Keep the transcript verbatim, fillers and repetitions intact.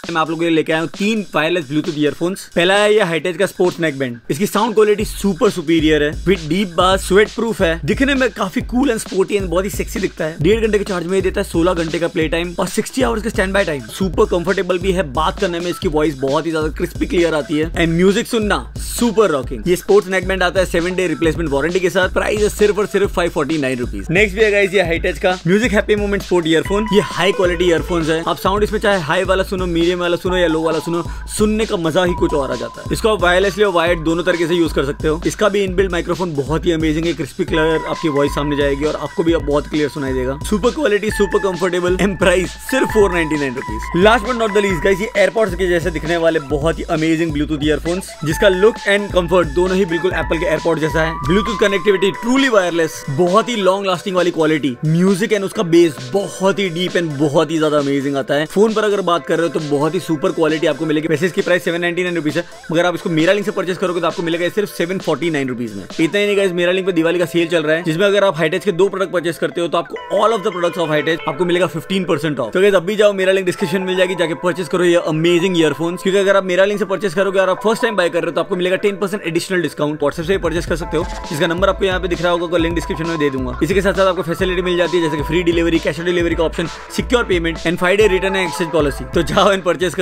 मैं आप लोगों के लिए लेके आया हूँ तीन वायरलेस ब्लूटूथ ईयरफोन्स। पहला है ये हाईटेच का स्पोर्ट्स नेक बैंड। इसकी साउंड क्वालिटी सुपर सुपीरियर है, with deep bass, sweat proof है, दिखने में काफी कूल एंड स्पोर्टी एंड बहुत ही सेक्सी दिखता है। डेढ़ घंटे के चार्ज में देता है, सोलह घंटे का प्ले टाइम और साठ आवर्स का standby time. Super comfortable भी है, बात करने में इसकी वॉइस बहुत ही ज्यादा क्रिस्पी क्लियर आती है एंड म्यूजिक सुनना सुपर रॉकिंग। ये स्पोर्ट्स नेक बैंड आता है सेवन डे रिप्लेसमेंट वारंटी के साथ। प्राइस है सिर्फ और सिर्फ five forty nine rupees. Next भी है गाइस ये हाईटेच का music happy moment sport earphone. ये हाई क्वालिटी ईयरफोन्स है। आप साउंड इसमें चाहे हाई वाला सुनो, मीडियम वाला सुनो या लो वाला सुनो, सुनने का मजा ही कुछ और आ जाता है। इसको आप वायरलेसली और वायर्ड दोनों तरीके से यूज कर सकते हो। इसका भी इनबिल्ट माइक्रोफोन बहुत ही अमेजिंग है, क्रिस्पी क्लियर आपकी वॉइस सामने जाएगी और आपको भी अब बहुत क्लियर सुनाई देगा। Super quality, super comfortable and price सिर्फ four ninety nine rupees. Last but not the least guys ये एयरपॉड्स के जैसे दिखने वाले बहुत ही अमेजिंग ब्लूटूथ ईयरफोन्स, जिसका लुक एंड कंफर्ट दोनों ही बिल्कुल एप्पल के एयरपॉड जैसा है। ब्लूटूथ कनेक्टिविटी ट्रूली वायरलेस, बहुत ही लॉन्ग लास्टिंग वाली क्वालिटी, म्यूजिक एंड उसका बेस बहुत ही डीप एंड बहुत ही ज्यादा अमेजिंग आता है। फोन पर अगर बात कर रहे हो तो बहुत ही सुपर क्वालिटी आपको मिलेगी। वैसे इसकी price seven ninety nine rupees है, मगर आप इसको मेरा लिंक से परचेस करोगे तो आपको मिलेगा सिर्फ सेवन फोर्टी नाइन रुपीज में। इतना ही नहीं गाइस, मेरा लिंक पे दिवाली का सेल चल रहा है, जिसमें अगर आप हाईटेच के दो प्रोडक्ट परचेस करते हो तो आपको all of the products of Hitech आपको मिलेगा फिफ्टीन परसेंट ऑफ। तो गाइस अभी जाओ, मेरा लिंक डिस्क्रिप्शन मिल जाएगी, जाके परचेस करो ये अमेजिंग ईयरफोन्स। क्योंकि अगर आप मेरा लिंक से परचेस करोगे और आप फर्स्ट टाइम बाय कर रहे हो तो आपको मिलेगा ten percent additional discount. WhatsApp से परचेस कर सकते हो, जिसका नंबर आपको यहाँ पे दिख रहा होगा, लिंक डिस्क्रिप्शन में दे दूंगा। इसी के साथ साथ आपको फैसिलिटी मिल जाती है जैसे कि free delivery, cash on delivery का option, secure payment and five day return and exchange policy. तो जाओ एंड परचेस